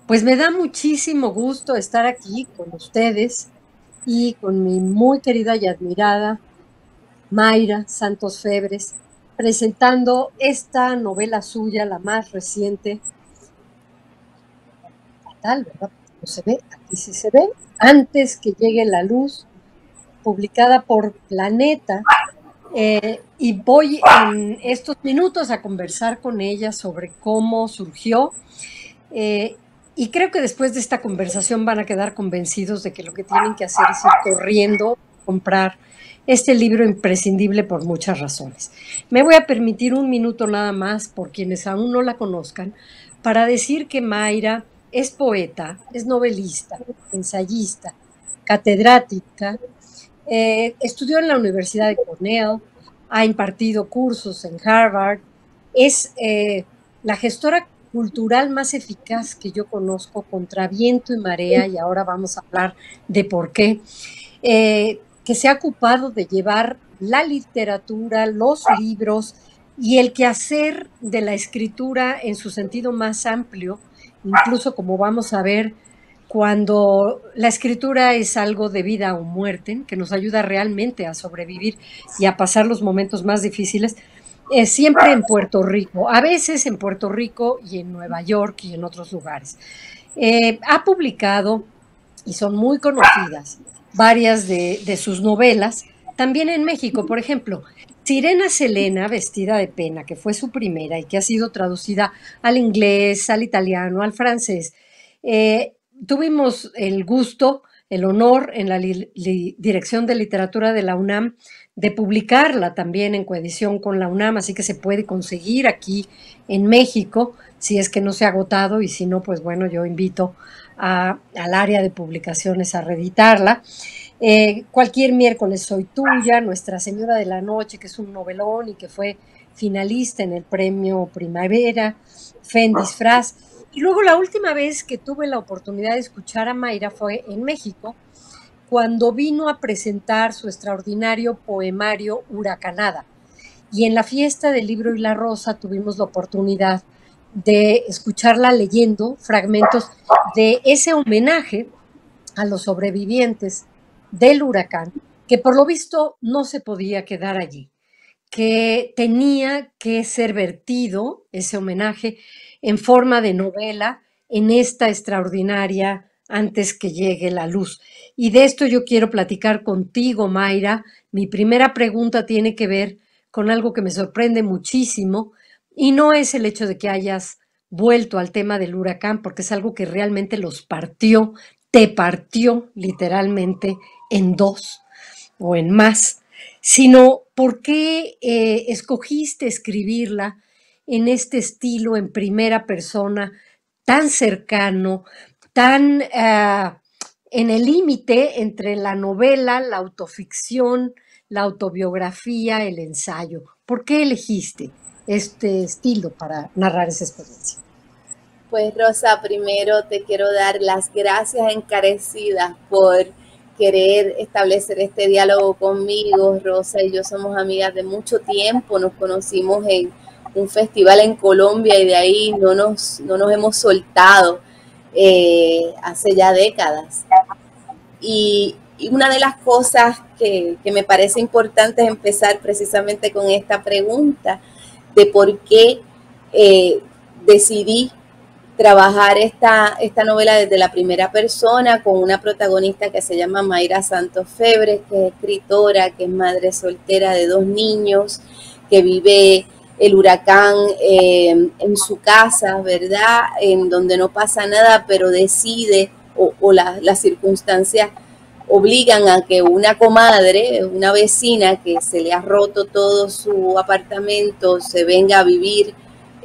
Pues me da muchísimo gusto estar aquí con ustedes y con mi muy querida y admirada Mayra Santos Febres, presentando esta novela suya, la más reciente, fatal, ¿verdad? Porque no se ve, aquí sí se ve, Antes que llegue la luz, publicada por Planeta. Y voy en estos minutos a conversar con ella sobre cómo surgió. Eh, y creo que después de esta conversación van a quedar convencidos de que lo que tienen que hacer es ir corriendo a comprar este libro imprescindible por muchas razones. Me voy a permitir un minuto nada más, por quienes aún no la conozcan, para decir que Mayra es poeta, es novelista, ensayista, catedrática, estudió en la Universidad de Cornell, ha impartido cursos en Harvard, es la gestora cultural más eficaz que yo conozco, contra viento y marea, y ahora vamos a hablar de por qué, que se ha ocupado de llevar la literatura, los libros y el quehacer de la escritura en su sentido más amplio, incluso como vamos a ver, cuando la escritura es algo de vida o muerte, que nos ayuda realmente a sobrevivir y a pasar los momentos más difíciles, siempre en Puerto Rico, a veces en Puerto Rico y en Nueva York y en otros lugares. Ha publicado, y son muy conocidas, varias de sus novelas, también en México, por ejemplo, Sirena Selena, vestida de pena, que fue su primera y que ha sido traducida al inglés, al italiano, al francés. Tuvimos el gusto, el honor en la Dirección de Literatura de la UNAM de publicarla también en coedición con la UNAM, así que se puede conseguir aquí en México, si es que no se ha agotado, y si no, pues bueno, yo invito al área de publicaciones a reeditarla. Cualquier miércoles soy tuya, Nuestra Señora de la Noche, que es un novelón y que fue finalista en el premio Primavera, Fe en Disfraz. Y luego la última vez que tuve la oportunidad de escuchar a Mayra fue en México, cuando vino a presentar su extraordinario poemario Huracanada. Y en la fiesta del libro y la rosa tuvimos la oportunidad de escucharla leyendo fragmentos de ese homenaje a los sobrevivientes del huracán, que por lo visto no se podía quedar allí, que tenía que ser vertido ese homenaje en forma de novela en esta extraordinaria Antes que llegue la luz. Y de esto yo quiero platicar contigo, Mayra. Mi primera pregunta tiene que ver con algo que me sorprende muchísimo, y no es el hecho de que hayas vuelto al tema del huracán, porque es algo que realmente los partió, te partió literalmente en dos o en más, sino por qué escogiste escribirla en este estilo, en primera persona, tan cercano, tan en el límite entre la novela, la autoficción, la autobiografía, el ensayo. ¿Por qué elegiste este estilo para narrar esa experiencia? Pues Rosa, primero te quiero dar las gracias encarecidas por querer establecer este diálogo conmigo. Rosa y yo somos amigas de mucho tiempo, nos conocimos en un festival en Colombia y de ahí no nos hemos soltado hace ya décadas. Y una de las cosas que me parece importante es empezar precisamente con esta pregunta de por qué decidí trabajar esta novela desde la primera persona con una protagonista que se llama Mayra Santos Febres, que es escritora, que es madre soltera de 2 niños, que vive el huracán en su casa, ¿verdad? En donde no pasa nada, pero decide o las circunstancias obligan a que una comadre, una vecina que se le ha roto todo su apartamento, se venga a vivir.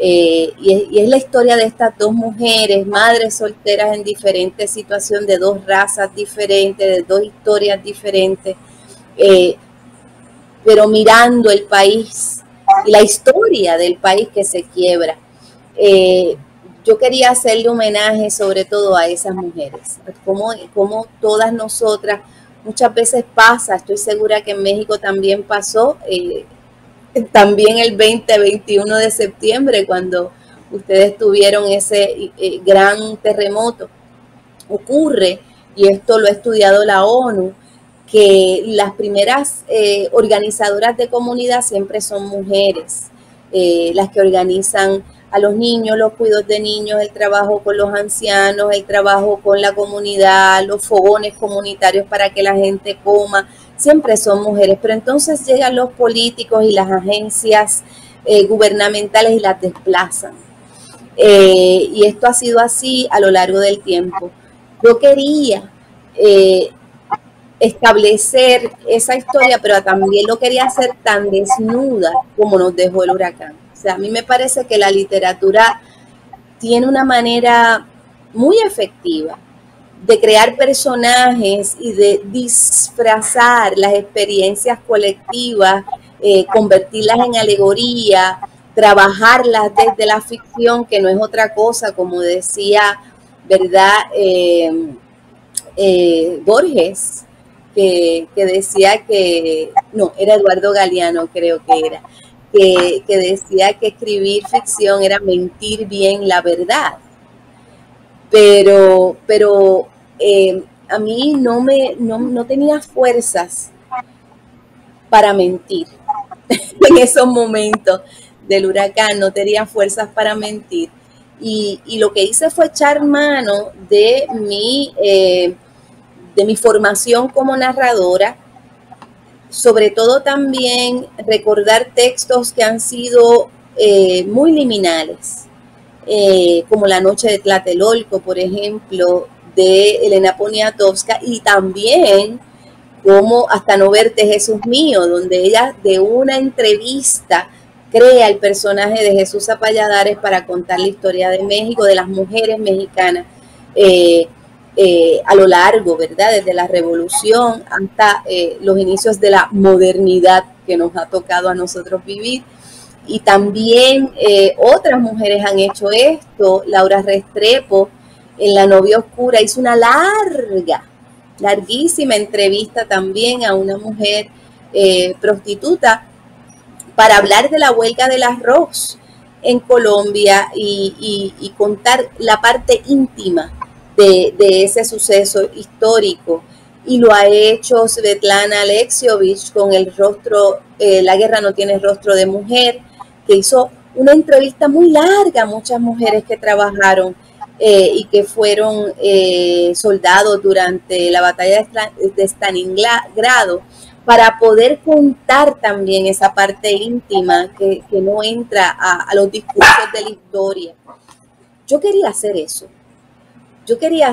Y es la historia de estas 2 mujeres, madres solteras en diferentes situaciones, de 2 razas diferentes, de 2 historias diferentes, eh, pero mirando el país y la historia del país que se quiebra. Eh, yo quería hacerle homenaje sobre todo a esas mujeres, como todas nosotras, muchas veces pasa, estoy segura que en México también pasó, también el 20-21 de septiembre, cuando ustedes tuvieron ese gran terremoto. Ocurre, y esto lo ha estudiado la ONU, que las primeras organizadoras de comunidad siempre son mujeres, las que organizan a los niños, los cuidados de niños, el trabajo con los ancianos, el trabajo con la comunidad, los fogones comunitarios para que la gente coma, siempre son mujeres. Pero entonces llegan los políticos y las agencias gubernamentales y las desplazan. Y esto ha sido así a lo largo del tiempo. Yo quería establecer esa historia, pero también lo quería hacer tan desnuda como nos dejó el huracán. O sea, a mí me parece que la literatura tiene una manera muy efectiva de crear personajes y de disfrazar las experiencias colectivas, convertirlas en alegoría, trabajarlas desde la ficción, que no es otra cosa, como decía, ¿verdad? Borges, que decía que, no, era Eduardo Galeano, creo que era, que decía que escribir ficción era mentir bien la verdad. Pero a mí no tenía fuerzas para mentir. En esos momentos del huracán no tenía fuerzas para mentir. Y lo que hice fue echar mano de mi formación como narradora, sobre todo también recordar textos que han sido muy liminales, como La noche de Tlatelolco, por ejemplo, de Elena Poniatowska, y también como Hasta no verte, Jesús mío, donde ella de una entrevista crea el personaje de Jesús Apalladares para contar la historia de México, de las mujeres mexicanas, a lo largo, ¿verdad? Desde la revolución hasta los inicios de la modernidad que nos ha tocado a nosotros vivir. Y también otras mujeres han hecho esto. Laura Restrepo, en La novia oscura, hizo una larguísima entrevista también a una mujer prostituta para hablar de la huelga del arroz en Colombia y contar la parte íntima de ese suceso histórico. Y lo ha hecho Svetlana Alexiovich con El rostro, La guerra no tiene rostro de mujer, que hizo una entrevista muy larga a muchas mujeres que trabajaron y que fueron soldados durante la batalla de Stalingrado, para poder contar también esa parte íntima que no entra a los discursos de la historia. Yo quería hacer eso. Yo quería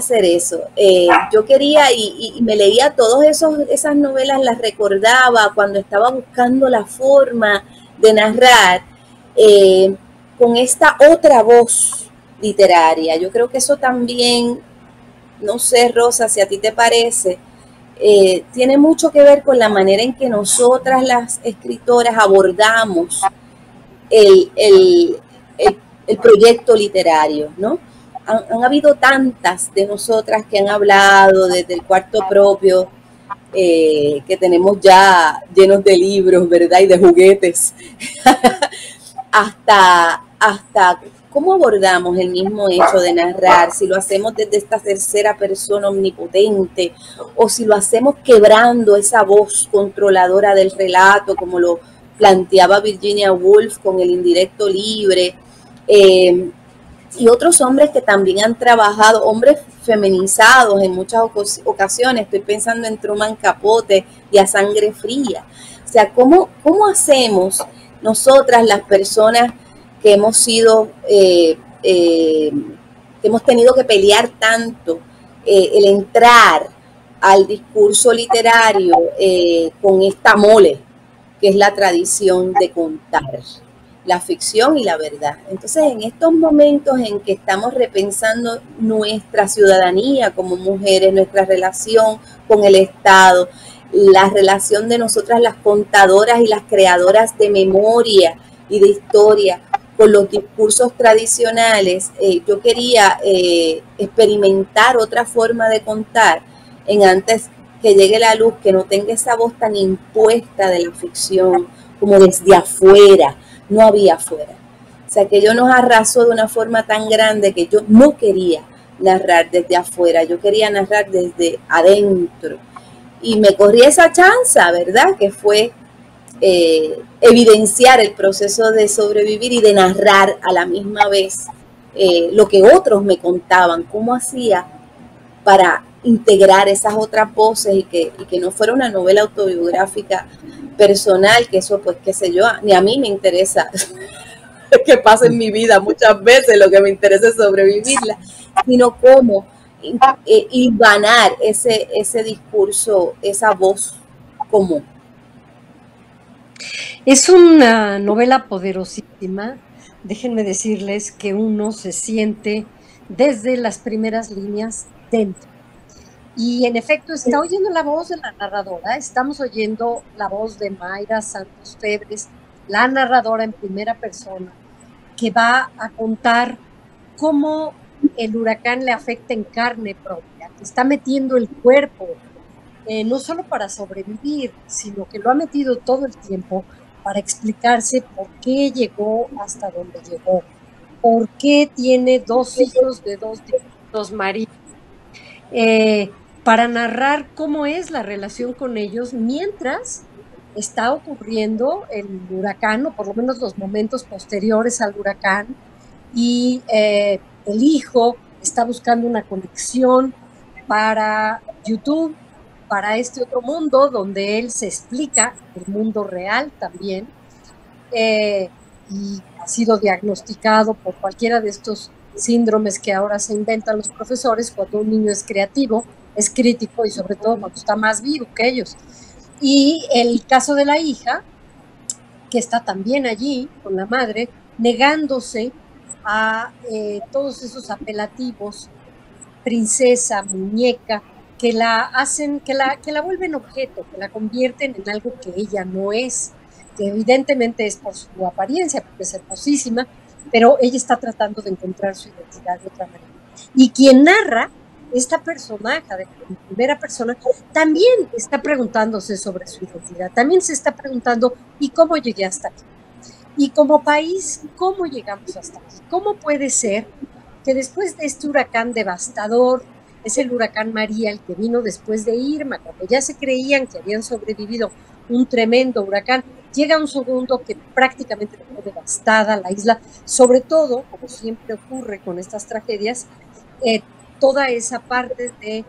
y me leía todas esas novelas, las recordaba cuando estaba buscando la forma de narrar con esta otra voz literaria. Yo creo que eso también, no sé, Rosa, si a ti te parece, tiene mucho que ver con la manera en que nosotras las escritoras abordamos el proyecto literario, ¿no? Han habido tantas de nosotras que han hablado desde el cuarto propio, que tenemos ya llenos de libros, ¿verdad? Y de juguetes, hasta cómo abordamos el mismo hecho de narrar, si lo hacemos desde esta tercera persona omnipotente o si lo hacemos quebrando esa voz controladora del relato, como lo planteaba Virginia Woolf con El indirecto libre, y otros hombres que también han trabajado, hombres feminizados en muchas ocasiones. Estoy pensando en Truman Capote y A Sangre Fría. O sea, ¿cómo hacemos nosotras, las personas que hemos sido, que hemos tenido que pelear tanto, el entrar al discurso literario con esta mole, que es la tradición de contar la ficción y la verdad? Entonces, en estos momentos en que estamos repensando nuestra ciudadanía como mujeres, nuestra relación con el Estado, la relación de nosotras las contadoras y las creadoras de memoria y de historia con los discursos tradicionales, yo quería experimentar otra forma de contar en Antes que llegue la luz, que no tenga esa voz tan impuesta de la ficción, como desde afuera. No había afuera. O sea, que yo nos arrasó de una forma tan grande que yo no quería narrar desde afuera, yo quería narrar desde adentro. Y me corrí esa chanza, ¿verdad? Que fue evidenciar el proceso de sobrevivir y de narrar a la misma vez lo que otros me contaban, cómo hacía para integrar esas otras voces y que no fuera una novela autobiográfica personal, que eso pues qué sé yo, ni a mí me interesa que pase en mi vida muchas veces, lo que me interesa es sobrevivirla, sino cómo hilvanar ese discurso, esa voz común. Es una novela poderosísima. Déjenme decirles que uno se siente desde las primeras líneas dentro. Y en efecto está oyendo la voz de la narradora, estamos oyendo la voz de Mayra Santos Febres, la narradora en primera persona, que va a contar cómo el huracán le afecta en carne propia, que está metiendo el cuerpo, no solo para sobrevivir, sino que lo ha metido todo el tiempo para explicarse por qué llegó hasta donde llegó, por qué tiene 2 hijos de 2 distintos maridos, para narrar cómo es la relación con ellos mientras está ocurriendo el huracán, o por lo menos los momentos posteriores al huracán, y el hijo está buscando una conexión para YouTube, para este otro mundo donde él se explica, el mundo real también, y ha sido diagnosticado por cualquiera de estos síndromes que ahora se inventan los profesores cuando un niño es creativo, es crítico y sobre todo cuando está más vivo que ellos. Y el caso de la hija, que está también allí con la madre, negándose a todos esos apelativos, princesa, muñeca, que la hacen, que la vuelven objeto, que la convierten en algo que ella no es, que evidentemente es por su apariencia, porque es hermosísima, pero ella está tratando de encontrar su identidad de otra manera. Y quien narra, esta personaje de primera persona, también está preguntándose sobre su identidad, también se está preguntando, ¿y cómo llegué hasta aquí? Y como país, ¿cómo llegamos hasta aquí? ¿Cómo puede ser que después de este huracán devastador, es el huracán María el que vino después de Irma, cuando ya se creían que habían sobrevivido un tremendo huracán, llega un segundo que prácticamente dejó devastada la isla, sobre todo, como siempre ocurre con estas tragedias, toda esa parte de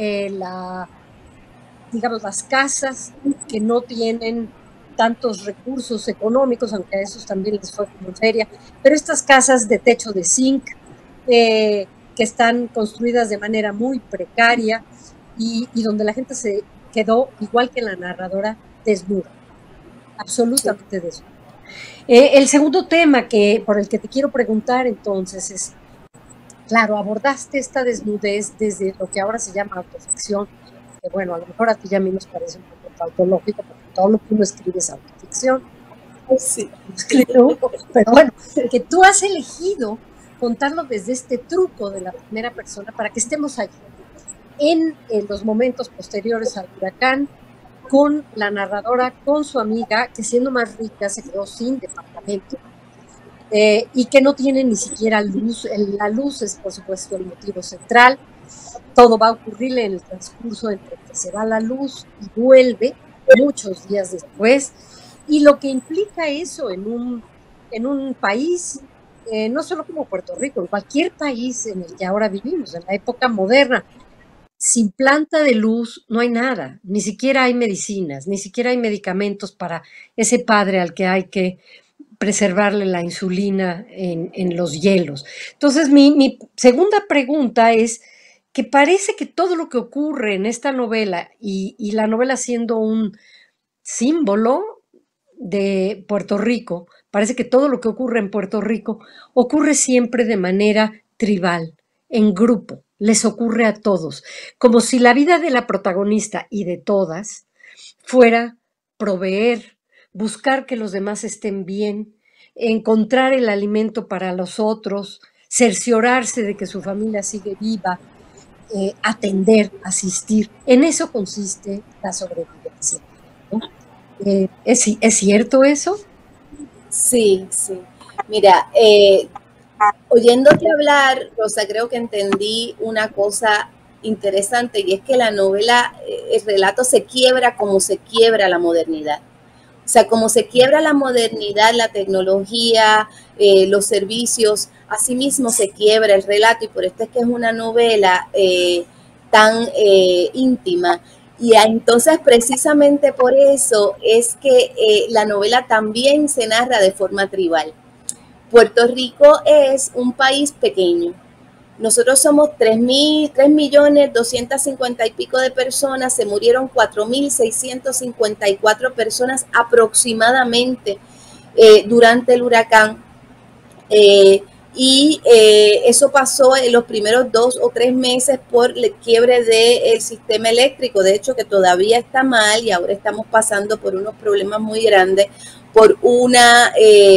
digamos, las casas que no tienen tantos recursos económicos, aunque a esos también les fue como feria, pero estas casas de techo de zinc, que están construidas de manera muy precaria y donde la gente se quedó, igual que la narradora, desnuda, absolutamente desnuda. El segundo tema por el que te quiero preguntar entonces es, claro, abordaste esta desnudez desde lo que ahora se llama autoficción, que bueno, a lo mejor a ti y a mí nos parece un poco tautológico, porque todo lo que uno escribe es autoficción. Sí. Pero bueno, que tú has elegido contarlo desde este truco de la primera persona para que estemos allí, en los momentos posteriores al huracán, con la narradora, con su amiga, que siendo más rica se quedó sin departamento, y que no tiene ni siquiera luz. La luz es, por supuesto, el motivo central. Todo va a ocurrirle en el transcurso entre que se va la luz y vuelve muchos días después, y lo que implica eso en un país, no solo como Puerto Rico, en cualquier país en el que ahora vivimos, en la época moderna. Sin planta de luz no hay nada, ni siquiera hay medicinas, ni siquiera hay medicamentos para ese padre al que hay que preservarle la insulina en los hielos. Entonces, mi segunda pregunta es que parece que todo lo que ocurre en esta novela, y la novela siendo un símbolo de Puerto Rico, parece que todo lo que ocurre en Puerto Rico ocurre siempre de manera tribal, en grupo, les ocurre a todos, como si la vida de la protagonista y de todas fuera proveer, buscar que los demás estén bien, encontrar el alimento para los otros, cerciorarse de que su familia sigue viva, atender, asistir. En eso consiste la sobrevivencia, ¿no? ¿Es cierto eso? Sí, sí. Mira, oyéndote hablar, Rosa, creo que entendí una cosa interesante y es que la novela, el relato se quiebra como se quiebra la modernidad. O sea, como se quiebra la modernidad, la tecnología, los servicios, asimismo se quiebra el relato y por esto es que es una novela tan íntima. Y entonces precisamente por eso es que la novela también se narra de forma tribal. Puerto Rico es un país pequeño. Nosotros somos 3.250.000 y pico de personas, se murieron 4.654 personas aproximadamente durante el huracán. Eso pasó en los primeros 2 o 3 meses por el quiebre del sistema eléctrico, de hecho que todavía está mal y ahora estamos pasando por unos problemas muy grandes por una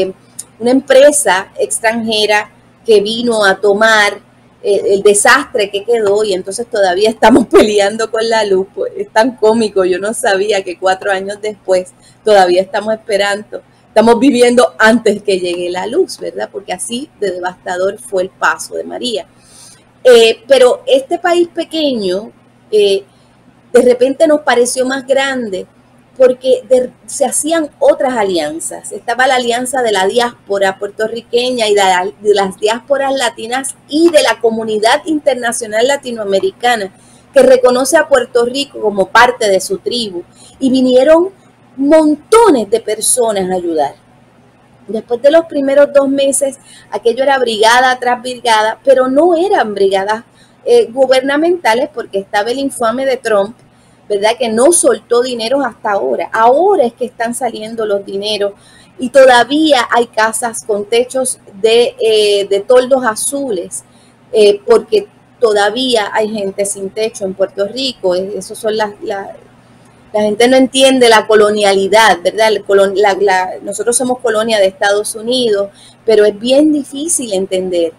empresa extranjera que vino a tomar el desastre que quedó y entonces todavía estamos peleando con la luz. Pues, es tan cómico, yo no sabía que 4 años después todavía estamos esperando. Estamos viviendo antes que llegue la luz, ¿verdad? Porque así de devastador fue el paso de María. Pero este país pequeño de repente nos pareció más grande porque se hacían otras alianzas. Estaba la alianza de la diáspora puertorriqueña y de las diásporas latinas y de la comunidad internacional latinoamericana que reconoce a Puerto Rico como parte de su tribu. Y vinieron montones de personas a ayudar. Después de los primeros 2 meses, aquello era brigada tras brigada, pero no eran brigadas gubernamentales porque estaba el infame de Trump, ¿verdad? Que no soltó dinero hasta ahora. Ahora es que están saliendo los dineros y todavía hay casas con techos de toldos azules porque todavía hay gente sin techo en Puerto Rico. Esos son la gente no entiende la colonialidad, ¿verdad? Nosotros somos colonia de Estados Unidos, pero es bien difícil entender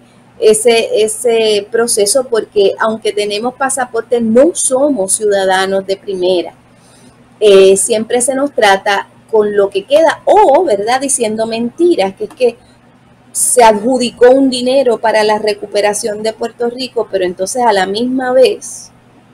ese proceso porque aunque tenemos pasaporte, no somos ciudadanos de primera. Siempre se nos trata con lo que queda o, ¿verdad? Diciendo mentiras, que es que se adjudicó un dinero para la recuperación de Puerto Rico, pero entonces a la misma vez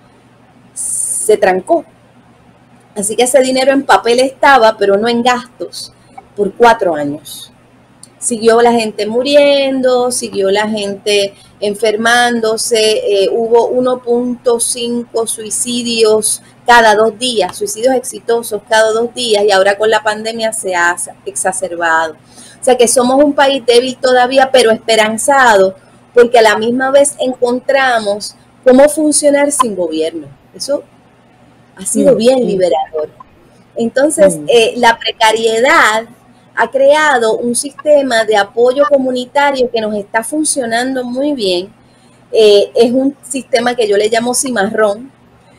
se trancó. Así que ese dinero en papel estaba, pero no en gastos, por 4 años. Siguió la gente muriendo, siguió la gente enfermándose, hubo 1.5 suicidios cada 2 días, suicidios exitosos cada 2 días y ahora con la pandemia se ha exacerbado. O sea que somos un país débil todavía, pero esperanzado, porque a la misma vez encontramos cómo funcionar sin gobierno. Eso ha sido bien liberador. Entonces, la precariedad ha creado un sistema de apoyo comunitario que nos está funcionando muy bien. Es un sistema que yo le llamo cimarrón,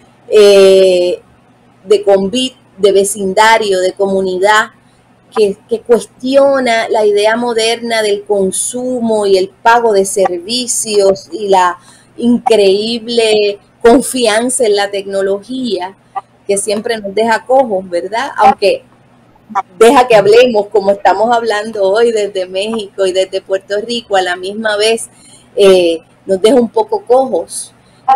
de convit, de vecindario, de comunidad, que cuestiona la idea moderna del consumo y el pago de servicios y la increíble confianza en la tecnología que siempre nos deja cojos, ¿verdad? Aunque deja que hablemos como estamos hablando hoy desde México y desde Puerto Rico, a la misma vez nos deja un poco cojos.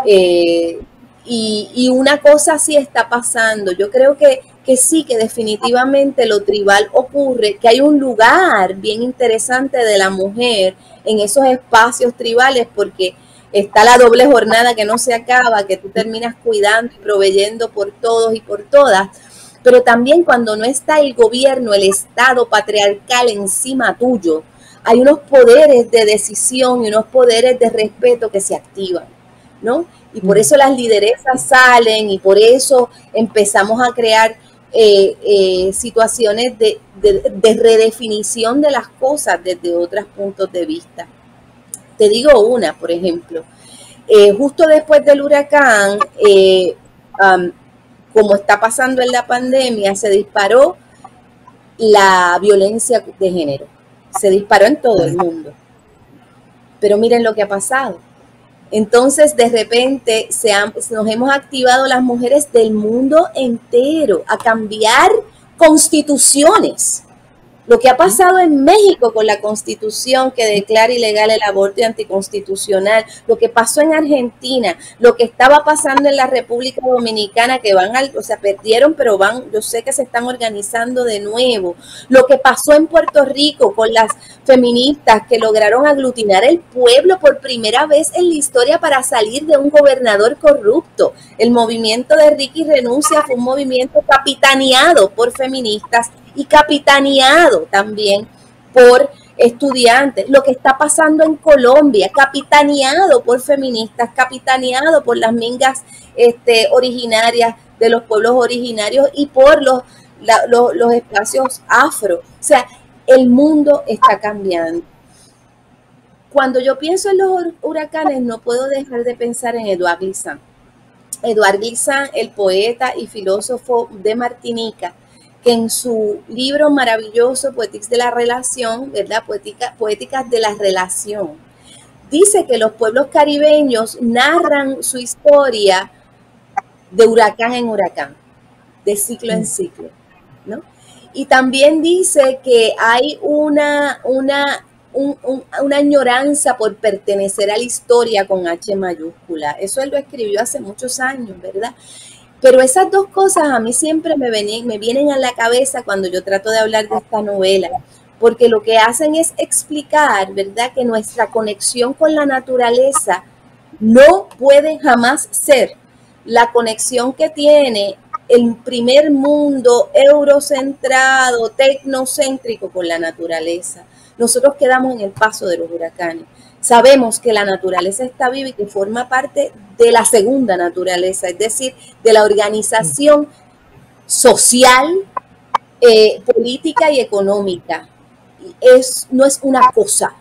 Y una cosa sí está pasando. Yo creo que sí, que definitivamente lo tribal ocurre, que hay un lugar bien interesante de la mujer en esos espacios tribales porque está la doble jornada que no se acaba, que tú terminas cuidando y proveyendo por todos y por todas, pero también cuando no está el gobierno, el Estado patriarcal encima tuyo, hay unos poderes de decisión y unos poderes de respeto que se activan, ¿no? Y por eso las lideresas salen y por eso empezamos a crear situaciones de redefinición de las cosas desde otros puntos de vista. Te digo una, por ejemplo, justo después del huracán, como está pasando en la pandemia, se disparó la violencia de género. Se disparó en todo el mundo. Pero miren lo que ha pasado. Entonces, de repente, nos hemos activado las mujeres del mundo entero a cambiar constituciones. Lo que ha pasado en México con la Constitución que declara ilegal el aborto y anticonstitucional, lo que pasó en Argentina, lo que estaba pasando en la República Dominicana, que perdieron, pero yo sé que se están organizando de nuevo, lo que pasó en Puerto Rico con las feministas que lograron aglutinar el pueblo por primera vez en la historia para salir de un gobernador corrupto. El movimiento de Ricky Renuncia fue un movimiento capitaneado por feministas y capitaneado también por estudiantes. Lo que está pasando en Colombia, capitaneado por feministas, capitaneado por las mingas originarias de los pueblos originarios y por los espacios afro. O sea, el mundo está cambiando. Cuando yo pienso en los huracanes, no puedo dejar de pensar en Édouard Glissant. Édouard Glissant, el poeta y filósofo de Martinica, que en su libro maravilloso, Poéticas de la Relación, ¿verdad? Poéticas de la Relación, dice que los pueblos caribeños narran su historia de huracán en huracán, de ciclo en ciclo, ¿no? Y también dice que hay una añoranza por pertenecer a la historia con H mayúscula. Eso él lo escribió hace muchos años, ¿verdad? Pero esas dos cosas a mí siempre me vienen a la cabeza cuando yo trato de hablar de esta novela, porque lo que hacen es explicar, ¿verdad?, que nuestra conexión con la naturaleza no puede jamás ser la conexión que tiene el primer mundo eurocentrado, tecnocéntrico con la naturaleza. Nosotros quedamos en el paso de los huracanes. Sabemos que la naturaleza está viva y que forma parte de la segunda naturaleza, es decir, de la organización social, política y económica. No es una cosa,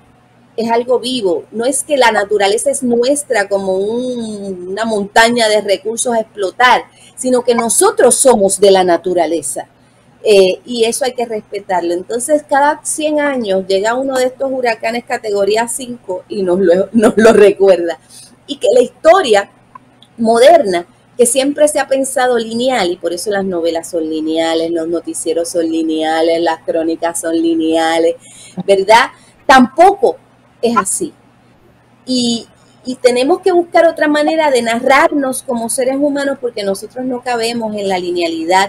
es algo vivo. No es que la naturaleza es nuestra como una montaña de recursos a explotar, sino que nosotros somos de la naturaleza. Y eso hay que respetarlo. Entonces, cada 100 años llega uno de estos huracanes categoría 5 y nos lo recuerda. Y que la historia moderna, que siempre se ha pensado lineal, y por eso las novelas son lineales, los noticieros son lineales, las crónicas son lineales, ¿verdad? Tampoco es así. Y tenemos que buscar otra manera de narrarnos como seres humanos, porque nosotros no cabemos en la linealidad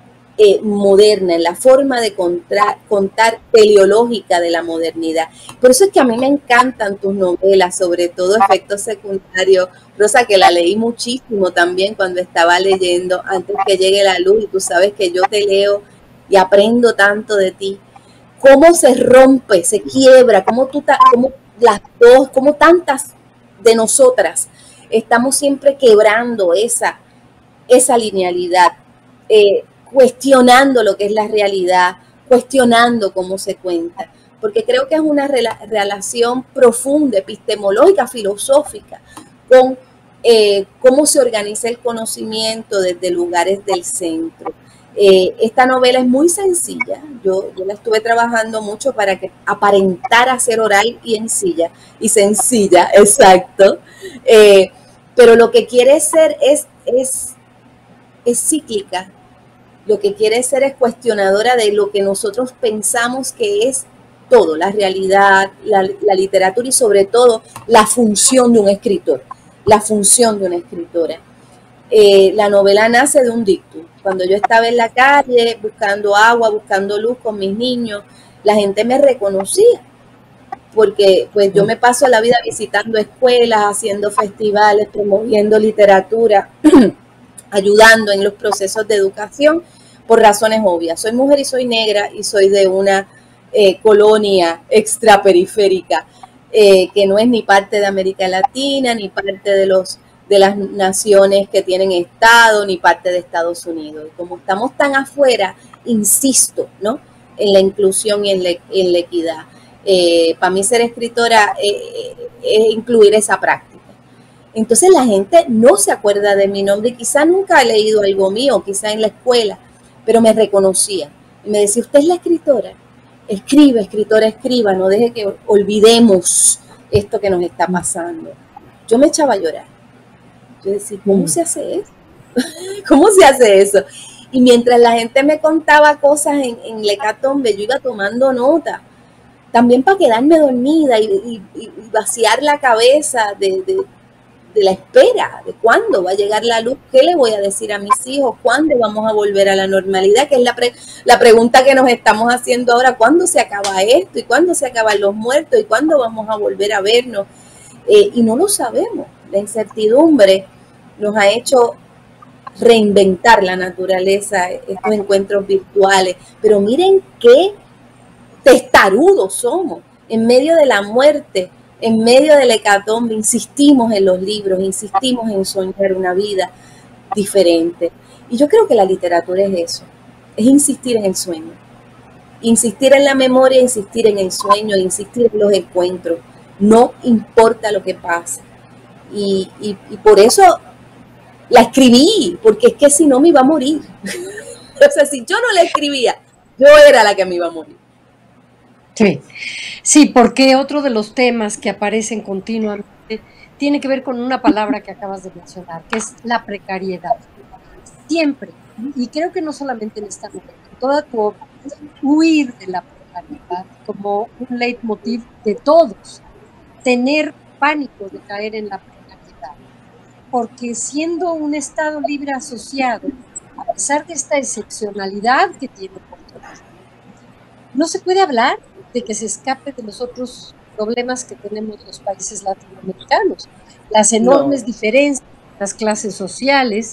moderna, en la forma de contar teleológica de la modernidad. Por eso es que a mí me encantan tus novelas, sobre todo Efectos Secundarios, Rosa, que la leí muchísimo también cuando estaba leyendo Antes que llegue la luz, y tú sabes que yo te leo y aprendo tanto de ti. Cómo se rompe, se quiebra, cómo las dos, cómo tantas de nosotras estamos siempre quebrando esa linealidad, cuestionando lo que es la realidad, cuestionando cómo se cuenta, porque creo que es una relación profunda, epistemológica, filosófica, con cómo se organiza el conocimiento desde lugares del centro. Esta novela es muy sencilla, yo la estuve trabajando mucho para que aparentara ser oral y sencilla, exacto, pero lo que quiere ser es cíclica. Lo que quiere ser es cuestionadora de lo que nosotros pensamos que es todo, la realidad, la literatura y sobre todo la función de un escritor, la función de una escritora. La novela nace de un dictum. Cuando yo estaba en la calle buscando agua, buscando luz con mis niños, la gente me reconocía, porque pues yo me paso la vida visitando escuelas, haciendo festivales, promoviendo literatura, ayudando en los procesos de educación por razones obvias. Soy mujer y soy negra y soy de una colonia extraperiférica que no es ni parte de América Latina, ni parte de las naciones que tienen Estado, ni parte de Estados Unidos. Y como estamos tan afuera, insisto, ¿no?, en la inclusión y en la equidad. Para mí ser escritora es incluir esa práctica. Entonces la gente no se acuerda de mi nombre, quizá nunca ha leído algo mío, quizá en la escuela, pero me reconocía. Y me decía, usted es la escritora. Escribe, escritora, escriba, no deje que olvidemos esto que nos está pasando. Yo me echaba a llorar. Yo decía, ¿cómo se hace eso? ¿Cómo se hace eso? Y mientras la gente me contaba cosas en la hecatombe, yo iba tomando nota, también para quedarme dormida y vaciar la cabeza de la espera, de cuándo va a llegar la luz, qué le voy a decir a mis hijos, cuándo vamos a volver a la normalidad, que es la pregunta que nos estamos haciendo ahora, cuándo se acaba esto y cuándo se acaban los muertos y cuándo vamos a volver a vernos. Y no lo sabemos. La incertidumbre nos ha hecho reinventar la naturaleza, estos encuentros virtuales, pero miren qué testarudos somos, en medio de la muerte, en medio del hecatombe, insistimos en los libros, insistimos en soñar una vida diferente. Y yo creo que la literatura es eso, es insistir en el sueño, insistir en la memoria, insistir en el sueño, insistir en los encuentros, no importa lo que pase. Y por eso la escribí, porque es que si no me iba a morir. O sea, si yo no la escribía, yo era la que me iba a morir. Sí, sí, porque otro de los temas que aparecen continuamente tiene que ver con una palabra que acabas de mencionar, que es la precariedad. Siempre, y creo que no solamente en esta novela, en toda tu obra, huir de la precariedad como un leitmotiv de todos, tener pánico de caer en la precariedad, porque siendo un Estado libre asociado, a pesar de esta excepcionalidad que tiene Puerto Rico, no se puede hablar de que se escape de los otros problemas que tenemos los países latinoamericanos, las enormes diferencias, las clases sociales,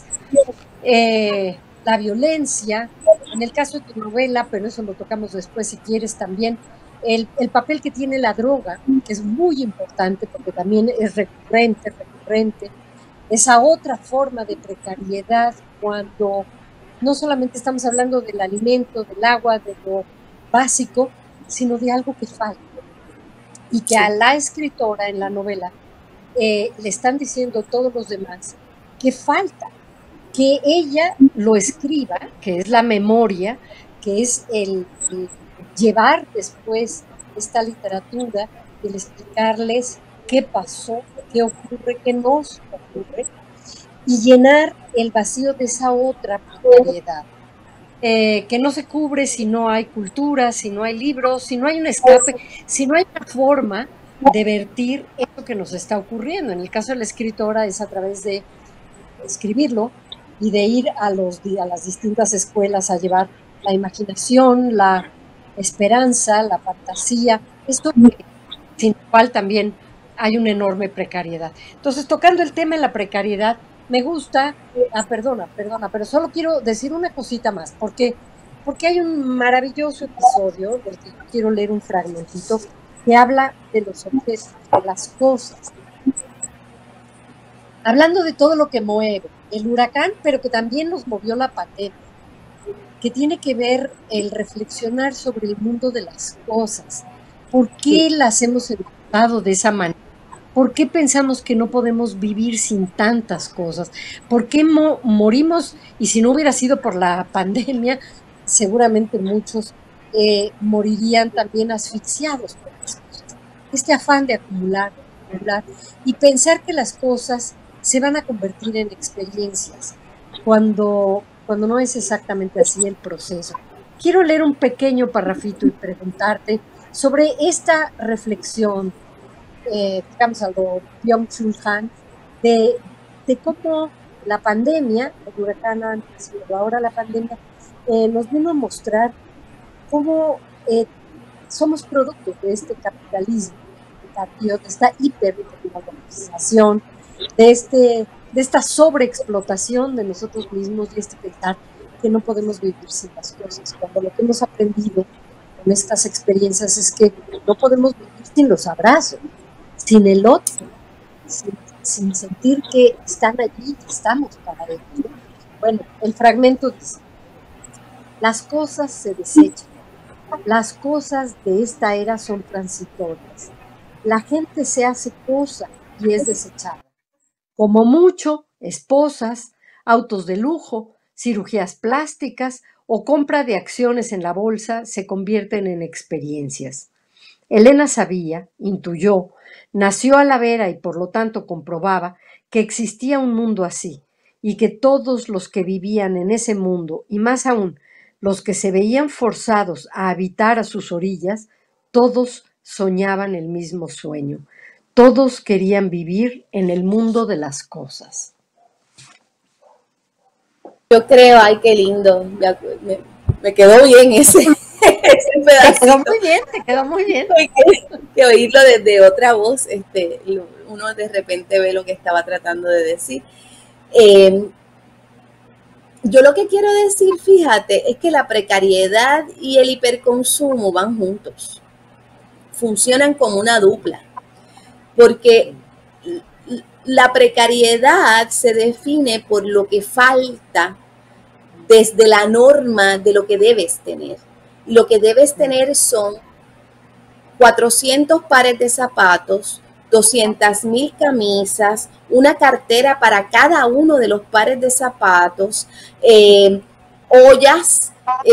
la violencia, en el caso de tu novela, pero eso lo tocamos después si quieres también, el papel que tiene la droga, que es muy importante porque también es recurrente, esa otra forma de precariedad cuando no solamente estamos hablando del alimento, del agua, de lo básico, sino de algo que falta. Y que a la escritora en la novela le están diciendo todos los demás que falta, que ella lo escriba, que es la memoria, que es el llevar después esta literatura, el explicarles qué pasó, qué ocurre, qué nos ocurre, y llenar el vacío de esa otra precariedad. Que no se cubre si no hay cultura, si no hay libros, si no hay un escape, si no hay una forma de vertir eso que nos está ocurriendo. En el caso de la escritora es a través de escribirlo y de ir a las distintas escuelas a llevar la imaginación, la esperanza, la fantasía, esto sin lo cual también hay una enorme precariedad. Entonces, tocando el tema de la precariedad, me gusta, perdona, pero solo quiero decir una cosita más, porque hay un maravilloso episodio del que quiero leer un fragmentito que habla de los objetos, de las cosas, hablando de todo lo que mueve el huracán, pero que también nos movió la pandemia, que tiene que ver el reflexionar sobre el mundo de las cosas, por qué las hemos educado de esa manera. ¿Por qué pensamos que no podemos vivir sin tantas cosas? ¿Por qué morimos? Y si no hubiera sido por la pandemia, seguramente muchos morirían también asfixiados por las cosas. Este afán de acumular y pensar que las cosas se van a convertir en experiencias cuando no es exactamente así el proceso. Quiero leer un pequeño parrafito y preguntarte sobre esta reflexión digamos, a lo Byung-Chul Han, de cómo la pandemia, el huracán antes, pero ahora la pandemia, nos vino a mostrar cómo somos producto de este capitalismo, de esta hipertecnologización, de esta sobreexplotación de nosotros mismos y este pensar que no podemos vivir sin las cosas, cuando lo que hemos aprendido con estas experiencias es que no podemos vivir sin los abrazos, sin el otro, sin sentir que están allí, que estamos para ellos. Bueno, el fragmento dice, las cosas se desechan, las cosas de esta era son transitorias, la gente se hace cosa y es desechada. Como mucho, esposas, autos de lujo, cirugías plásticas o compra de acciones en la bolsa se convierten en experiencias. Elena sabía, intuyó, nació a la vera y por lo tanto comprobaba que existía un mundo así, y que todos los que vivían en ese mundo, y más aún los que se veían forzados a habitar a sus orillas, todos soñaban el mismo sueño. Todos querían vivir en el mundo de las cosas. Yo creo, ay, qué lindo. Me quedó bien ese, ese pedacito. Te quedó muy bien, te quedó muy bien. Que oírlo desde otra voz, uno de repente ve lo que estaba tratando de decir. Yo lo que quiero decir, fíjate, es que la precariedad y el hiperconsumo van juntos. Funcionan como una dupla. Porque la precariedad se define por lo que falta desde la norma de lo que debes tener. Y lo que debes tener son 400 pares de zapatos, 200,000 camisas, una cartera para cada uno de los pares de zapatos, ollas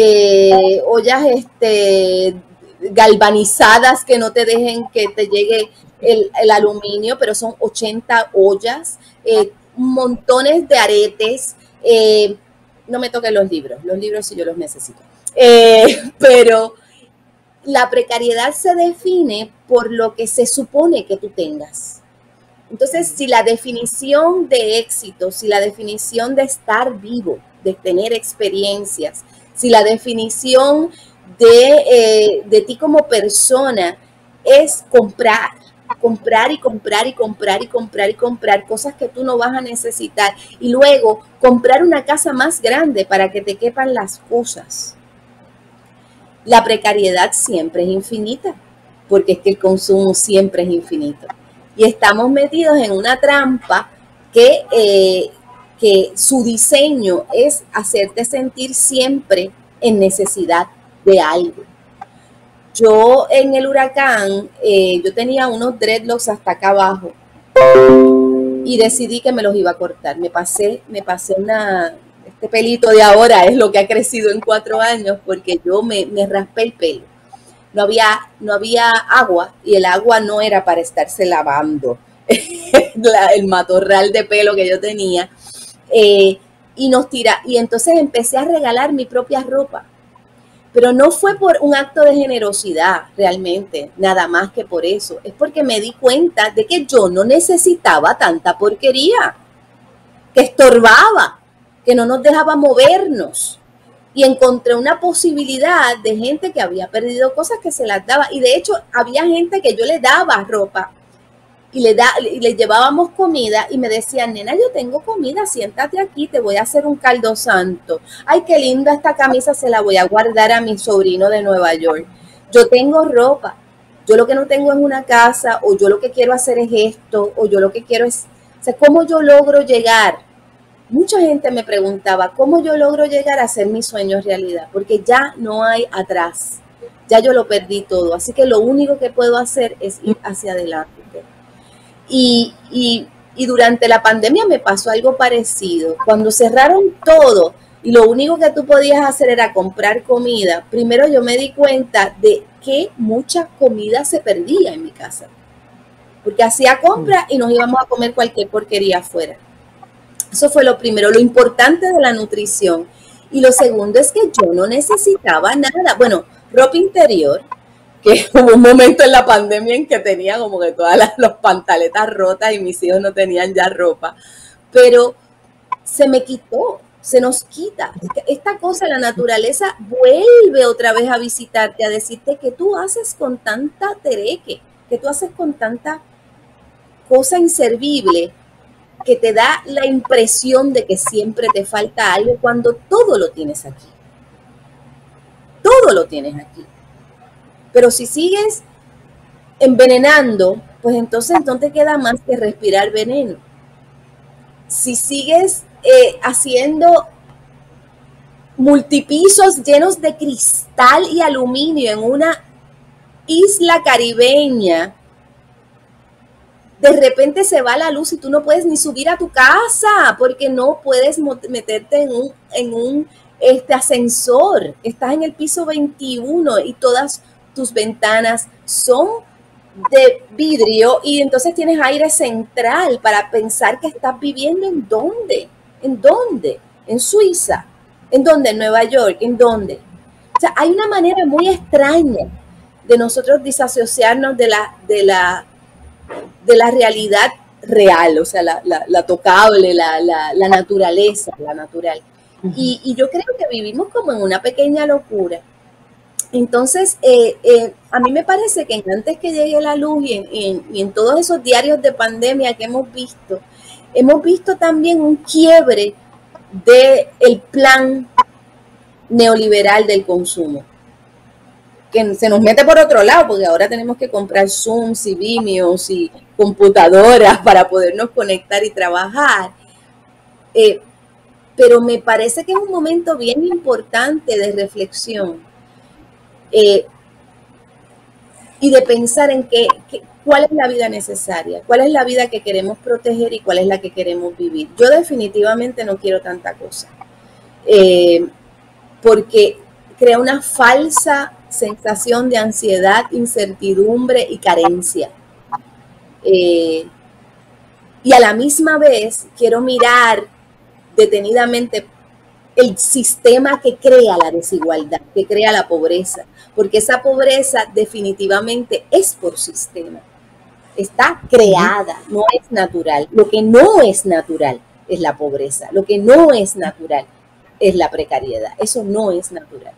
galvanizadas que no te dejen que te llegue el aluminio, pero son 80 ollas, montones de aretes, no me toquen los libros sí yo los necesito, pero la precariedad se define por lo que se supone que tú tengas. Entonces, si la definición de éxito, si la definición de estar vivo, de tener experiencias, si la definición de ti como persona es comprar cosas que tú no vas a necesitar y luego comprar una casa más grande para que te quepan las cosas. La precariedad siempre es infinita, porque es que el consumo siempre es infinito. Y estamos metidos en una trampa que su diseño es hacerte sentir siempre en necesidad de algo. Yo en el huracán, yo tenía unos dreadlocks hasta acá abajo y decidí que me los iba a cortar. Me pasé este pelito de ahora es lo que ha crecido en 4 años porque yo me raspé el pelo. No había agua y el agua no era para estarse lavando el matorral de pelo que yo tenía. Y entonces empecé a regalar mi propia ropa. Pero no fue por un acto de generosidad realmente, nada más que por eso. Es porque me di cuenta de que yo no necesitaba tanta porquería, que estorbaba, que no nos dejaba movernos. Y encontré una posibilidad de gente que había perdido cosas que se las daba. Y de hecho había gente que yo le daba ropa y le llevábamos comida y me decían, nena, yo tengo comida, siéntate aquí, te voy a hacer un caldo santo. Ay, qué linda esta camisa, se la voy a guardar a mi sobrino de Nueva York. Yo tengo ropa, yo lo que no tengo es una casa, o yo lo que quiero hacer es esto, o yo lo que quiero es, o sea, ¿cómo yo logro llegar? Mucha gente me preguntaba, ¿cómo yo logro llegar a hacer mis sueños realidad? Porque ya no hay atrás, ya yo lo perdí todo, así que lo único que puedo hacer es ir hacia adelante. Y durante la pandemia me pasó algo parecido. Cuando cerraron todo y lo único que tú podías hacer era comprar comida, primero yo me di cuenta de que mucha comida se perdía en mi casa. Porque hacía compras y nos íbamos a comer cualquier porquería afuera. Eso fue lo primero, lo importante de la nutrición. Y lo segundo es que yo no necesitaba nada. Bueno, ropa interior, que hubo un momento en la pandemia en que tenía como que todas las pantaletas rotas y mis hijos no tenían ya ropa, pero se me quitó, se nos quita. Esta cosa, la naturaleza vuelve otra vez a visitarte, a decirte que tú haces con tanta tereque, que tú haces con tanta cosa inservible, que te da la impresión de que siempre te falta algo cuando todo lo tienes aquí. Todo lo tienes aquí. Pero si sigues envenenando, pues entonces no te queda más que respirar veneno. Si sigues haciendo multipisos llenos de cristal y aluminio en una isla caribeña, de repente se va la luz y tú no puedes ni subir a tu casa porque no puedes meterte en un ascensor. Estás en el piso 21 y todas tus ventanas son de vidrio y entonces tienes aire central para pensar que estás viviendo en ¿dónde? ¿En dónde? ¿En Suiza? ¿En dónde? ¿En Nueva York? ¿En dónde? O sea, hay una manera muy extraña de nosotros disasociarnos de la realidad real, o sea, la tocable, la naturaleza, la natural. Y yo creo que vivimos como en una pequeña locura. Entonces, a mí me parece que antes que llegue la luz y en todos esos diarios de pandemia que hemos visto también un quiebre del plan neoliberal del consumo, que se nos mete por otro lado, porque ahora tenemos que comprar Zooms y Vimios y computadoras para podernos conectar y trabajar. Pero me parece que es un momento bien importante de reflexión y de pensar en cuál es la vida necesaria, cuál es la vida que queremos proteger y cuál es la que queremos vivir. Yo definitivamente no quiero tanta cosa, porque crea una falsa sensación de ansiedad, incertidumbre y carencia. Y a la misma vez quiero mirar detenidamente el sistema que crea la desigualdad, que crea la pobreza, porque esa pobreza definitivamente es por sistema, está creada, no es natural. Lo que no es natural es la pobreza, lo que no es natural es la precariedad, eso no es natural.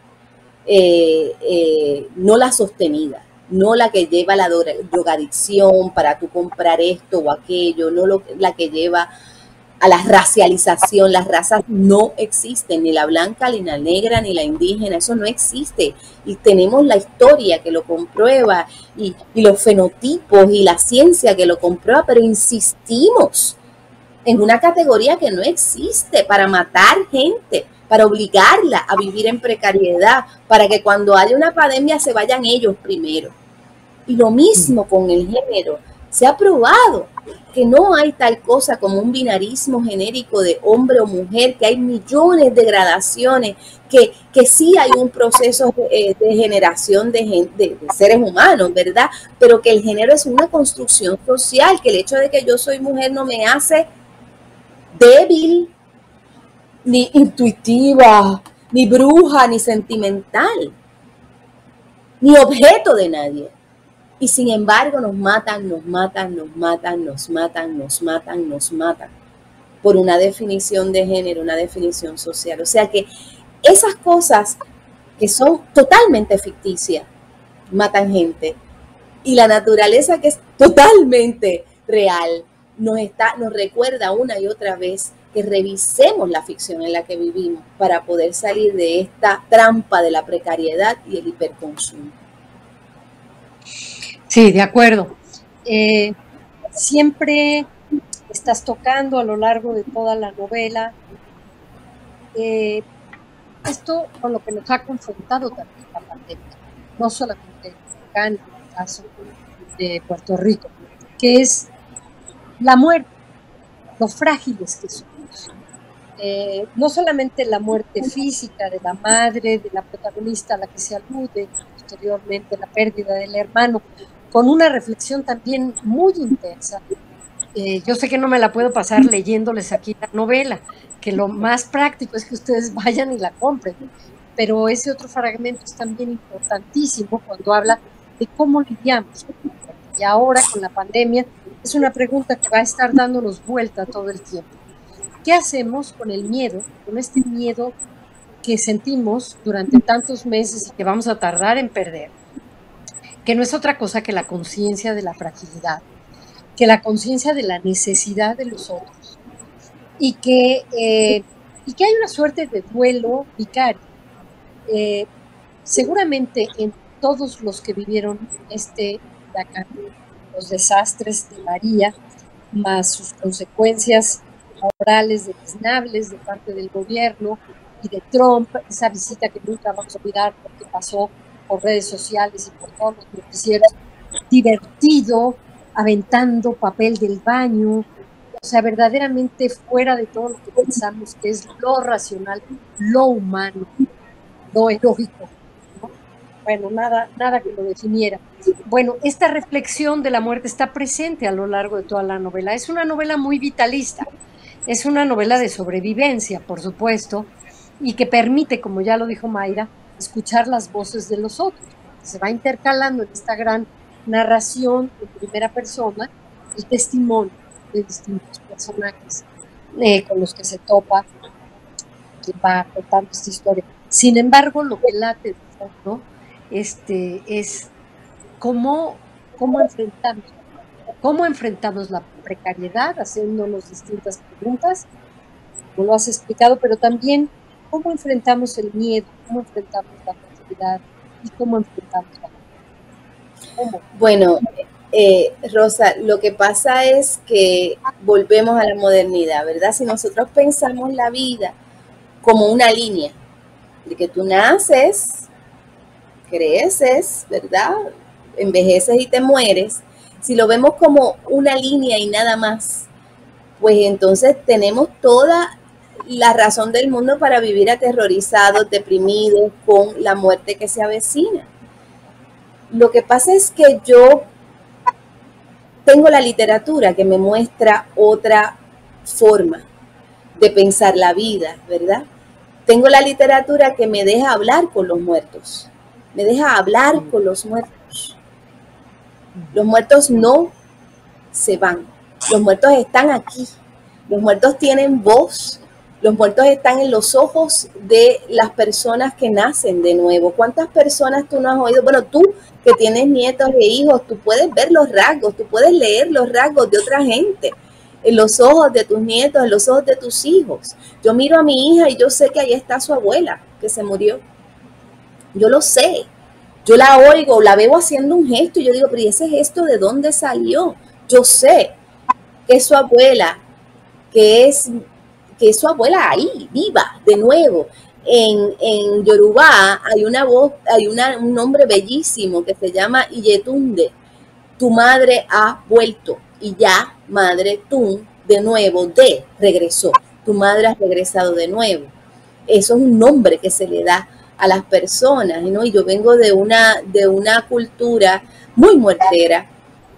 No la sostenida, no la que lleva la drogadicción para tú comprar esto o aquello, no la que lleva a la racialización. Las razas no existen, ni la blanca, ni la negra, ni la indígena, eso no existe. Y tenemos la historia que lo comprueba y los fenotipos y la ciencia que lo comprueba, pero insistimos en una categoría que no existe para matar gente, para obligarla a vivir en precariedad, para que cuando haya una pandemia se vayan ellos primero. Y lo mismo con el género. Se ha probado que no hay tal cosa como un binarismo genérico de hombre o mujer, que hay millones de gradaciones, que sí hay un proceso de generación de seres humanos, ¿verdad? Pero que el género es una construcción social, que el hecho de que yo soy mujer no me hace débil, ni intuitiva, ni bruja, ni sentimental, ni objeto de nadie. Y sin embargo nos matan por una definición de género, una definición social. O sea que esas cosas que son totalmente ficticias matan gente. Y la naturaleza, que es totalmente real, nos recuerda una y otra vez que revisemos la ficción en la que vivimos para poder salir de esta trampa de la precariedad y el hiperconsumo. Sí, de acuerdo. Siempre estás tocando a lo largo de toda la novela esto con lo que nos ha confrontado también la pandemia, no solamente acá en el caso de Puerto Rico, que es la muerte, lo frágiles que somos. No solamente la muerte física de la madre, de la protagonista a la que se alude, posteriormente la pérdida del hermano, con una reflexión también muy intensa. Yo sé que no me la puedo pasar leyéndoles aquí la novela, que lo más práctico es que ustedes vayan y la compren, pero ese otro fragmento es también importantísimo cuando habla de cómo lidiamos con la muerte. Y ahora con la pandemia es una pregunta que va a estar dándonos vuelta todo el tiempo. ¿Qué hacemos con el miedo, con este miedo que sentimos durante tantos meses y que vamos a tardar en perder? Que no es otra cosa que la conciencia de la fragilidad, que la conciencia de la necesidad de los otros, y que hay una suerte de duelo vicario. Seguramente en todos los que vivieron los desastres de María, más sus consecuencias morales deleznables de parte del gobierno y de Trump, esa visita que nunca vamos a olvidar porque pasó por redes sociales y por todos los noticieros, divertido, aventando papel del baño, o sea, verdaderamente fuera de todo lo que pensamos que es lo racional, lo humano, lo lógico, ¿no? Bueno, nada que lo definiera. Bueno, esta reflexión de la muerte está presente a lo largo de toda la novela. Es una novela muy vitalista. Es una novela de sobrevivencia, por supuesto, y que permite, como ya lo dijo Mayra, escuchar las voces de los otros. Se va intercalando en esta gran narración en primera persona el testimonio de distintos personajes con los que se topa quien va contando esta historia. Sin embargo, lo que late de fondo es cómo enfrentamos la precariedad, haciéndonos distintas preguntas, como lo has explicado, pero también cómo enfrentamos el miedo, cómo enfrentamos la fragilidad y cómo enfrentamos la ¿Cómo? Bueno, Rosa, lo que pasa es que volvemos a la modernidad, ¿verdad? Si nosotros pensamos la vida como una línea, de que tú naces, creces, ¿verdad? Envejeces y te mueres. Si lo vemos como una línea y nada más, pues entonces tenemos toda la razón del mundo para vivir aterrorizados, deprimidos, con la muerte que se avecina. Lo que pasa es que yo tengo la literatura que me muestra otra forma de pensar la vida, ¿verdad? Tengo la literatura que me deja hablar con los muertos, me deja hablar con los muertos. Los muertos no se van, los muertos están aquí, los muertos tienen voz, los muertos están en los ojos de las personas que nacen de nuevo. ¿Cuántas personas tú no has oído? Bueno, tú que tienes nietos e hijos, tú puedes ver los rasgos, tú puedes leer los rasgos de otra gente en los ojos de tus nietos, en los ojos de tus hijos. Yo miro a mi hija y yo sé que ahí está su abuela que se murió. Yo lo sé. Yo la oigo, la veo haciendo un gesto y yo digo, pero ¿y ese gesto de dónde salió? Yo sé que es su abuela, que es su abuela ahí, viva, de nuevo. En Yorubá hay una voz, hay un nombre bellísimo que se llama Iyetunde. Tu madre ha vuelto y ya, madre tú, de nuevo, regresó. Tu madre ha regresado de nuevo. Eso es un nombre que se le da a las personas, ¿no? Y yo vengo de una cultura muy muertera,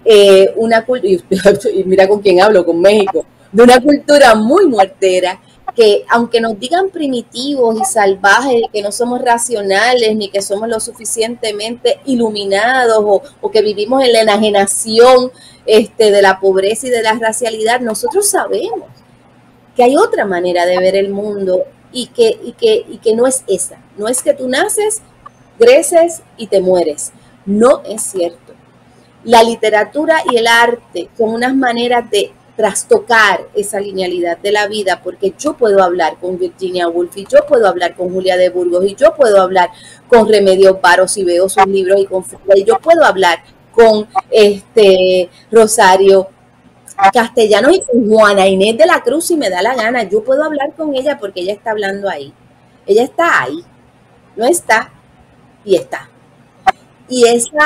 y mira con quién hablo, con México, de una cultura muy muertera, que aunque nos digan primitivos y salvajes, que no somos racionales, ni que somos lo suficientemente iluminados, o que vivimos en la enajenación de la pobreza y de la racialidad, nosotros sabemos que hay otra manera de ver el mundo y que no es esa. No es que tú naces, creces y te mueres. No es cierto. La literatura y el arte son unas maneras de trastocar esa linealidad de la vida, porque yo puedo hablar con Virginia Woolf y yo puedo hablar con Julia de Burgos y yo puedo hablar con Remedios Varo si veo sus libros y yo puedo hablar con Rosario Castellanos y con Juana Inés de la Cruz si me da la gana. Yo puedo hablar con ella porque ella está hablando ahí. Ella está ahí, no está y está. Y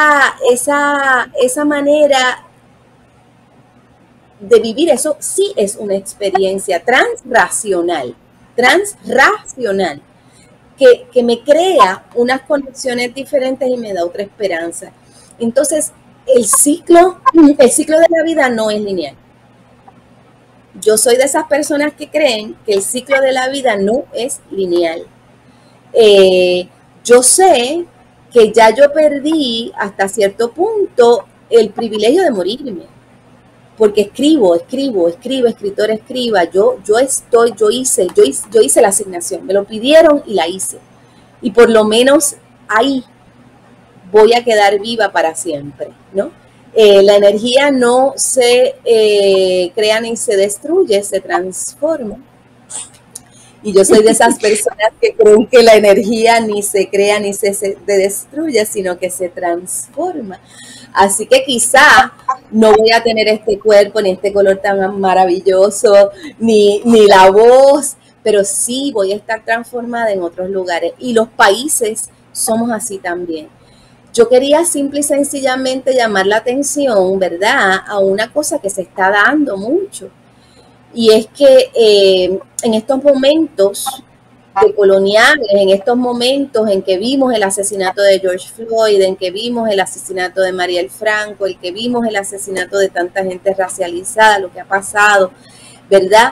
esa manera de vivir, eso sí es una experiencia transracional, que me crea unas conexiones diferentes y me da otra esperanza. Entonces, el ciclo de la vida no es lineal. Yo soy de esas personas que creen que el ciclo de la vida no es lineal. Yo sé que ya yo perdí hasta cierto punto el privilegio de morirme, porque escritor escriba, yo hice la asignación, me lo pidieron y la hice, y por lo menos ahí voy a quedar viva para siempre, ¿no? La energía no se crea ni se destruye, se transforma. Y yo soy de esas personas que creen que la energía ni se crea ni se destruye, sino que se transforma. Así que quizá no voy a tener este cuerpo, ni este color tan maravilloso, ni la voz, pero sí voy a estar transformada en otros lugares. Y los países somos así también. Yo quería simple y sencillamente llamar la atención, ¿verdad?, a una cosa que se está dando mucho. Y es que en estos momentos decoloniales, en estos momentos en que vimos el asesinato de George Floyd, en que vimos el asesinato de Mariel Franco, el que vimos el asesinato de tanta gente racializada, lo que ha pasado, ¿verdad?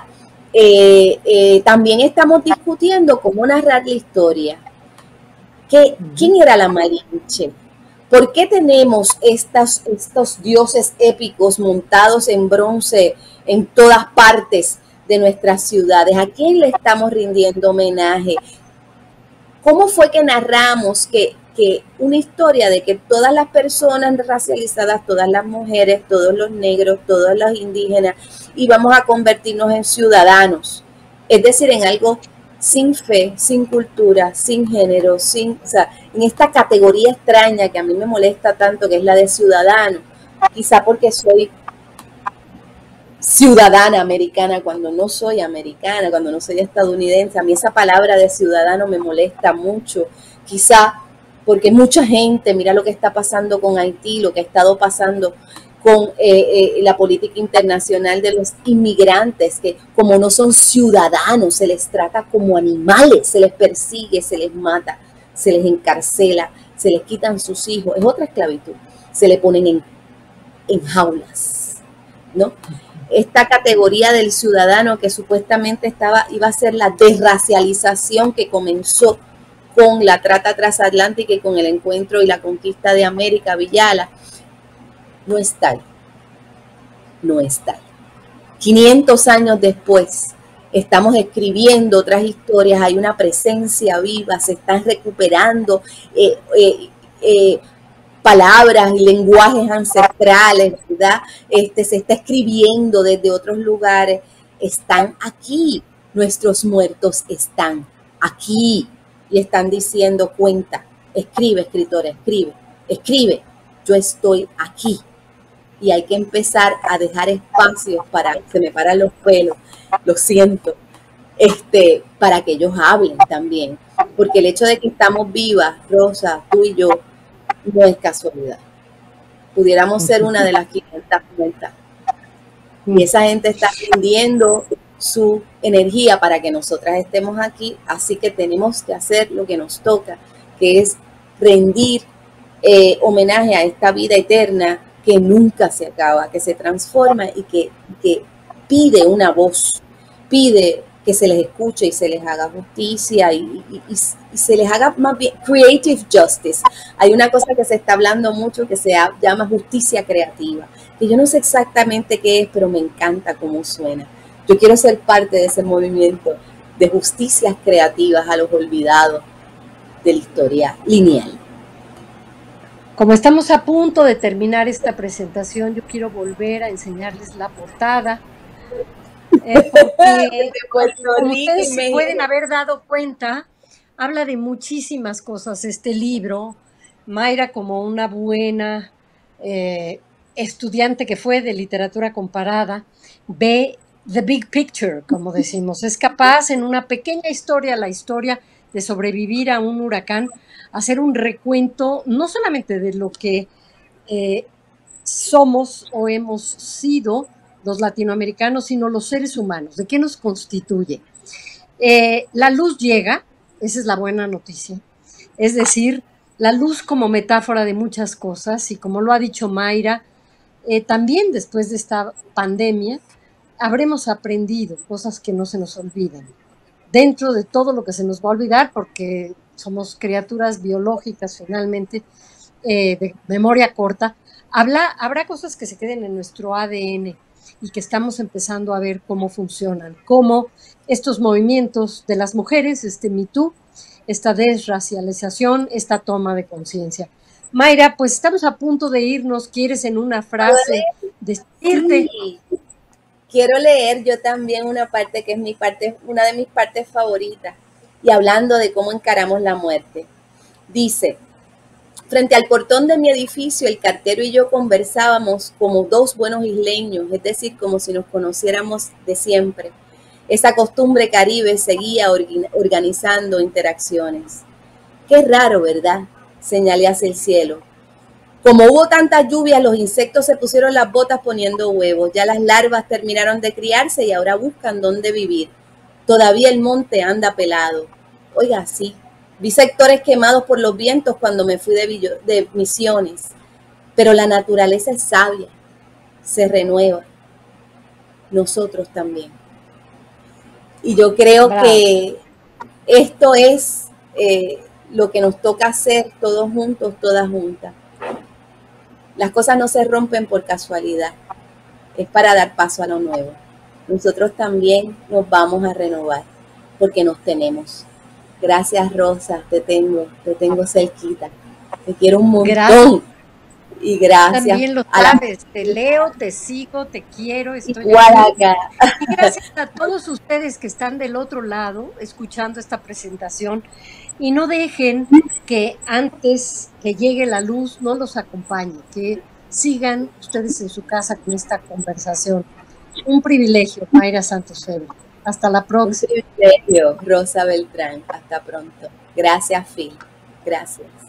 También estamos discutiendo cómo narrar la historia. ¿Quién era la Malinche? ¿Por qué tenemos estos dioses épicos montados en bronce en todas partes de nuestras ciudades? ¿A quién le estamos rindiendo homenaje? ¿Cómo fue que narramos que una historia de que todas las personas racializadas, todas las mujeres, todos los negros, todos los indígenas, íbamos a convertirnos en ciudadanos? Es decir, en algo sin fe, sin cultura, sin género, o sea, en esta categoría extraña que a mí me molesta tanto, que es la de ciudadano, quizá porque soy ciudadana americana cuando no soy americana, cuando no soy estadounidense. A mí esa palabra de ciudadano me molesta mucho, quizá porque mucha gente, mira lo que está pasando con Haití, lo que ha estado pasando con la política internacional de los inmigrantes, que como no son ciudadanos, se les trata como animales, se les persigue, se les mata, se les encarcela, se les quitan sus hijos, es otra esclavitud, se le ponen en jaulas, ¿no? Esta categoría del ciudadano que supuestamente iba a ser la desracialización que comenzó con la trata transatlántica y con el encuentro y la conquista de América, Villala, no es tal, no es tal. 500 años después, estamos escribiendo otras historias, hay una presencia viva, se están recuperando palabras y lenguajes ancestrales, ¿verdad? Se está escribiendo desde otros lugares, están aquí, nuestros muertos están aquí y están diciendo, cuenta, escribe, escritora, escribe, escribe, yo estoy aquí. Y hay que empezar a dejar espacios se me paran los pelos, lo siento, para que ellos hablen también. Porque el hecho de que estamos vivas, Rosa, tú y yo, no es casualidad. Pudiéramos ser una de las 500 muertas. Y esa gente está rindiendo su energía para que nosotras estemos aquí, así que tenemos que hacer lo que nos toca, que es rendir homenaje a esta vida eterna que nunca se acaba, que se transforma y que pide una voz, pide que se les escuche y se les haga justicia y se les haga más bien creative justice. Hay una cosa que se está hablando mucho que se llama justicia creativa, que yo no sé exactamente qué es, pero me encanta cómo suena. Yo quiero ser parte de ese movimiento de justicias creativas a los olvidados de la historia lineal. Como estamos a punto de terminar esta presentación, yo quiero volver a enseñarles la portada. Porque, como ustedes se pueden haber dado cuenta, habla de muchísimas cosas este libro. Mayra, como una buena estudiante que fue de literatura comparada, ve the big picture, como decimos. Es capaz en una pequeña historia, la historia de sobrevivir a un huracán, hacer un recuento no solamente de lo que somos o hemos sido los latinoamericanos, sino los seres humanos, de qué nos constituye. La luz llega, esa es la buena noticia, es decir, la luz como metáfora de muchas cosas, y como lo ha dicho Mayra, también después de esta pandemia habremos aprendido cosas que no se nos olvidan, dentro de todo lo que se nos va a olvidar, porque somos criaturas biológicas finalmente, de memoria corta. Habrá cosas que se queden en nuestro ADN y que estamos empezando a ver cómo funcionan, cómo estos movimientos de las mujeres, Me Too, esta desracialización, esta toma de conciencia. Mayra, pues estamos a punto de irnos. ¿Quieres en una frase decirte? Sí. Quiero leer yo también una parte que es una de mis partes favoritas, y hablando de cómo encaramos la muerte. Dice: frente al portón de mi edificio, el cartero y yo conversábamos como dos buenos isleños, es decir, como si nos conociéramos de siempre. Esa costumbre caribe seguía organizando interacciones. Qué raro, ¿verdad? Señalé hacia el cielo. Como hubo tantas lluvias, los insectos se pusieron las botas poniendo huevos. Ya las larvas terminaron de criarse y ahora buscan dónde vivir. Todavía el monte anda pelado. Oiga, sí. Vi sectores quemados por los vientos cuando me fui de misiones. Pero la naturaleza es sabia. Se renueva. Nosotros también. Y yo creo Bravo. que esto es lo que nos toca hacer todos juntos, todas juntas. Las cosas no se rompen por casualidad, es para dar paso a lo nuevo. Nosotros también nos vamos a renovar porque nos tenemos. Gracias, Rosa, te tengo cerquita. Te quiero un montón. Gracias. Y gracias. También lo sabes, te leo, te sigo, te quiero, estoy igual aquí. acá. Y gracias a todos ustedes que están del otro lado escuchando esta presentación. Y no dejen que antes que llegue la luz no los acompañe, que sigan ustedes en su casa con esta conversación. Un privilegio, Mayra Santos Febre. Hasta la próxima. Un privilegio, Rosa Beltrán. Hasta pronto. Gracias, Phil. Gracias.